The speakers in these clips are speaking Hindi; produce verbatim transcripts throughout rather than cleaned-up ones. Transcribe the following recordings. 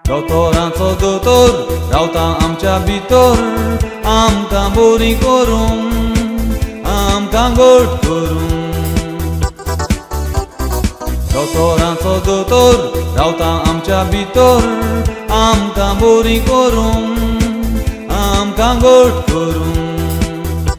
दोतोराचो दोतोर रावता आमच्या भितर, आमकां बरी करूंक, आमकां गोड करूंक. दोतोराचो दोतोर रावता आमच्या भितर, आमकां बरी करूंक, आमकां गोड करूंक.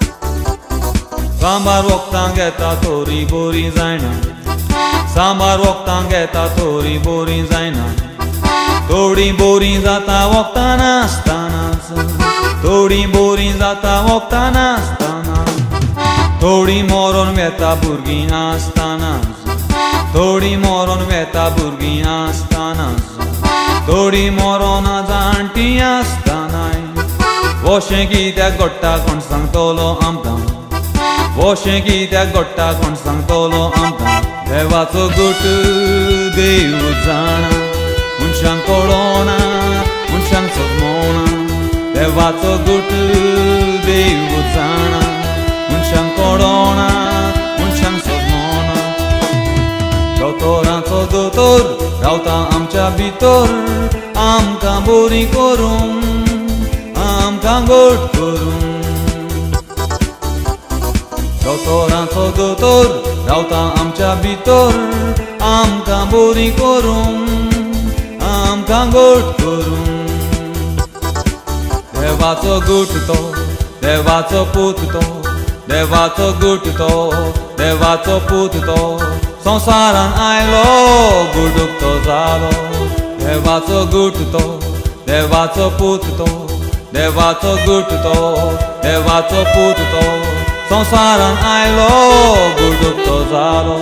सांबार वखदां घेता तोरी बरी जायना, सांबार वखदां घेता तोरी बरी जायना. थोडी बोरी जाता वखदां नासतानाच, थोडी बोरी जाता वखदां नासताना. थोडी मरोन वेता भुरगीं आसतानाच, थोडी मरोन वेता भुरगीं आसतानाच. थोडी मरोना जाणटी आसतानाय. वोशें कित्याक घडटा कोण सांगतलो आमकां, वोशें कित्याक घडटा कोण सांगतलो आमकां. देवाचो गुट देव जाणा, मनशांक कळना, मनशांक समजना. देवाचो गुट देव जाणा, मनशांक कळना, मनशांक समजना. दोतोराचो दोतोर रावता आमच्या भितर, आमकां बरी करूंक, आमकां गोड करूंक. दोतोराचो दोतोर रावता आमच्या भितर, आमकां बरी करूंक, आमकां गोड करूंक. देवाचो गुट तो, देवाचो पूत तो, देवाचो गुट तो, देवाचो पूत तो. संवसारान आयलो गुडूक तो जालो. देवाचो गुट तो, देवाचो पूत तो, देवाचो गुट तो, देवाचो पूत तो. संवसारान आयलो गुडूक तो जालो.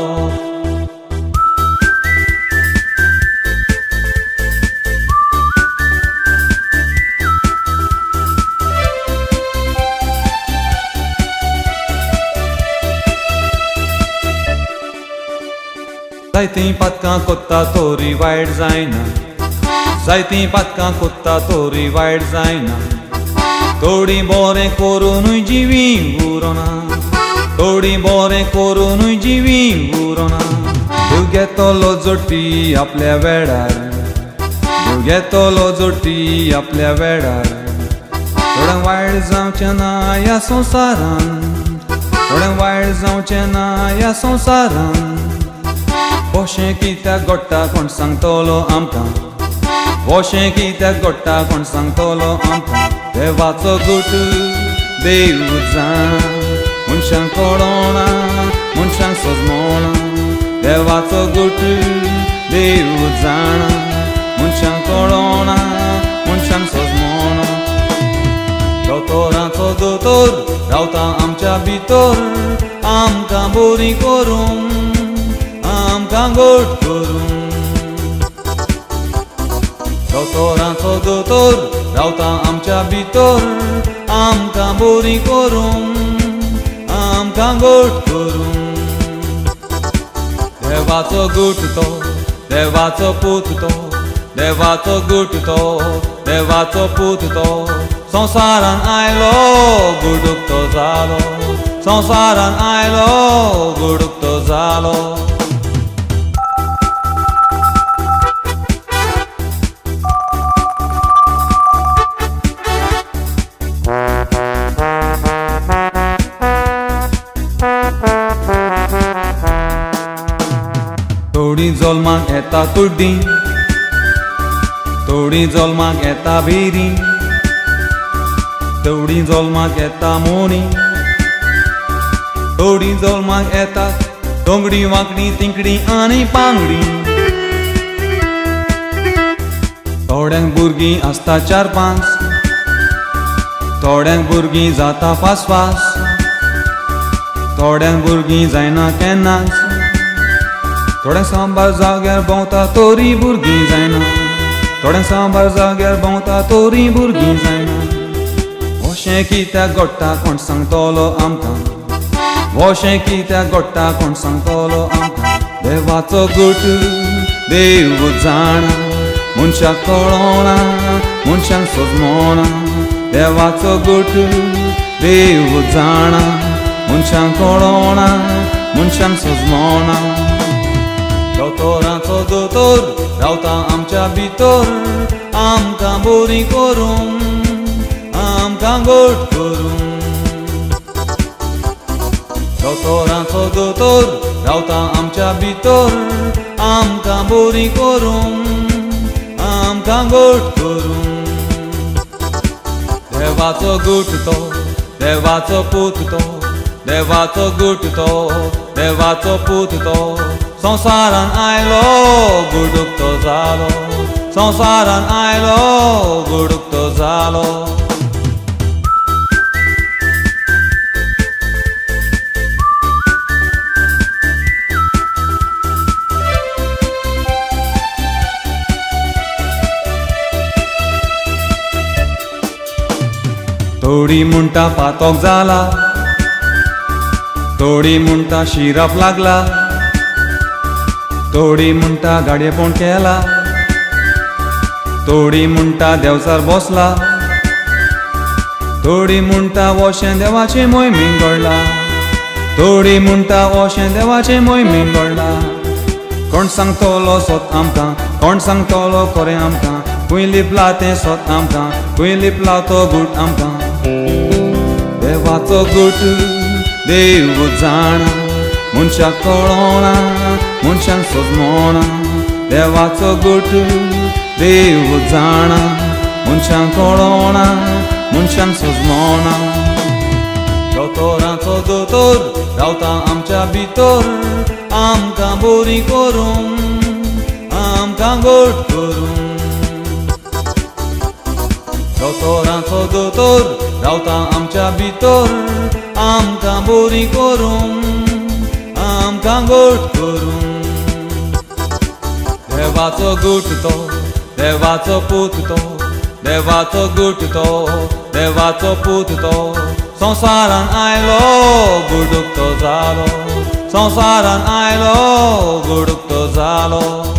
जायतीं पातकां कोत्ता तोरी वायट जायना, जायतीं पातकां कोत्ता तोरी वायट जायना. थोडी बोरें करूनय जिवी उरोना, थोडी बोरें करूनय जिवी उरोना. देव घेतलो जोडटी आपल्या वेळार, देव घेतलो जोडटी आपल्या वेळार. थोड्यांक वायट जावचें ना ह्या संवसारान, थोड्यांक वायट जावचें ना ह्या संवसारान. वोशें कित्याक घडटा कोण सांगतलो आमकां, वोशें कित्याक घडटा कोण सांगतलो आमकां. देवाचो गुट देव जाणा, मनशांक कळना, मनशांक समजना. देवाचो गुट देव जाणा, मनशांक कळना, मनशांक समजना. दोतोराचो दोतोर रावता आमच्या भितर, आमकां बरी करूंक, आमकां गोड करूंक. दोतोराचो दोतोर रावता आमच्या भितर, आमकां बरी करूंक, आमकां गोड करूंक. देवाचो गुट तो, देवाचो पूत तो, देवाचो गुट तो, देवाचो पूत तो. संवसारान आयलो गुडूक तो जालो, संवसारान आयलो गुडूक तो जालो. थोडी जल्माक येता कुड्डी, थोडी जल्माक येता भिरी, थोडी जल्माक येता मोनी, थोडी जल्माक येता दोंगडी वांकडी तिंकडी आनी पांगडी. थोड्यांक भुरगीं आसता चार पांच, थोड्यांक भुरगीं जाता फास फास, थोड्यांक भुरगीं जायना केन्नाच. थोड्यांक सांबार जाग्यार भोंवता तोरी भुरगीं जायना, थोड्यांक सांबार जाग्यार भोंवता तोरी भुरगीं जायना. वोशें कित्याक घडटा कोण सांगतलो आमकां, वोशें कित्याक घडटा कोण सांगतलो आमकां. देवाचो गुट देव जाणा, मनशाक कळना, मनशांक समजना. देवाचो गुट देव जाणा, मनशांक कळना, मनशांक समजना. दोतोराचो दोतोर रावता आमच्या भितर आमकां बरी करूंक आमकां गोड करूंक दोतोरांचो दोतोर रावता आमच्या भितर आमकां बरी करूंक आमकां गोड करूंक देवाचो गुट तो देवाचो पूत तो देवाचो गुट तो देवाचो पूत तो संवसारान आयलो गुडूक तो जालो संवसारान आयलो गुडूक तो जालो थोडी म्हणटा पातोक जाला थोडी म्हणटा शिराप लागला थोडी म्हणटा गाडयेपण केला थोडी म्हणटा देवचार बसला थोडी म्हणटा वोशें देवाचे मोहिमेन घडला थोडी म्हणटा वोशें देवाचे मोहिमेन घडला कोण सांगतलो सोत आमकां कोण सांगतलो खरें आमकां खंय लिपला तें सोत आमकां खंय लिपला तो गूट आमकां देवाचो गूट देव जाणा मनशाक कळोना मनशांक सोजमोना देवाचो गूट देव जाणा मनशांक कळोना मनशांक सोजमोना दोतोरांचो दोतोर रावता आमच्या भितर आमकां बरी करूंक आमकां गोड करूंक दोतोरांचो दोतोर रावता आमच्या भितर आमकां बरी करूंक आमकां गोड करूंक देवाचो गूट तो देवाचो पूत तो देवाचो गूट तो देवाचो पूत तो संवसारान आयलो गुडूक तो जालो संवसारान आयलो गुडूक तो जालो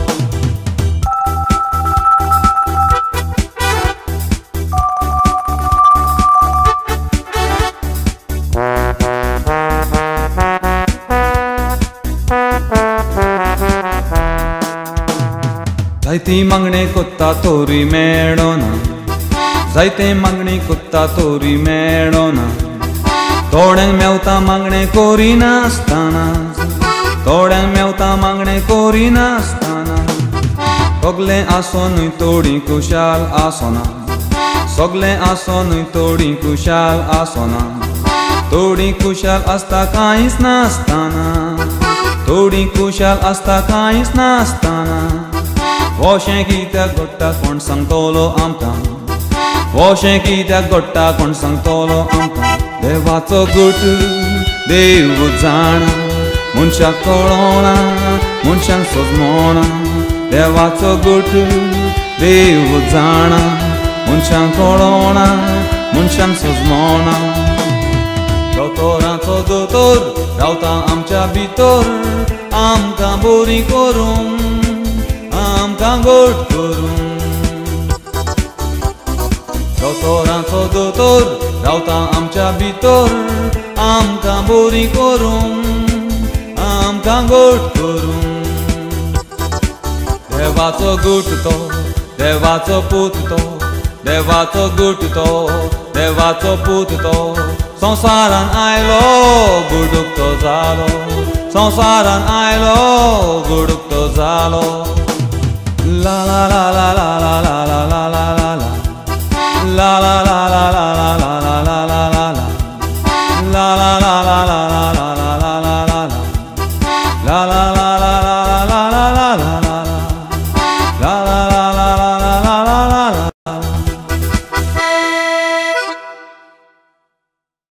जायती मागणी कोत्ता तोरी मेळोना जायते मागणी कोत्ता तोरी मेळोना थोड्यांक मेवता मागणे करिनासतना थोड्यांक मेवता मागणे करिनासतना सगलें आसोनूय थोडी खुशाल आसोना सगलें आसोनूय थोडी खुशाल आसोना थोडी खुशाल आसता कांयच नासतना थोडी खुशाल आसता कांयच नासतना वोशें कित्याक घडटा कोण सांगतलो आमकां वोशें कित्याक घडटा कोण सांगतलो आमकां देवाचो गूट देव जाणा मनशाक कळोना मनशांक सोजमोना देवाचो गूट देव जाणा मनशांक कळोना मनशांक सोजमोना दोतोरांचो दोतोर रावता आमच्या भितर आमकां बरी करूंक आमकां गोड करूंक दोतोरांचो दोतोर रावता आमच्या भितर आमकां बरी करूंक आमकां गोड करूंक देवाचो गूट तो देवाचो पूत तो देवाचो गूट तो देवाचो पूत तो संवसारान आयलो गुडूक तो जालो संवसारान आयलो गुडूक तो जालो La la la la la la la la la la la la la la la la la la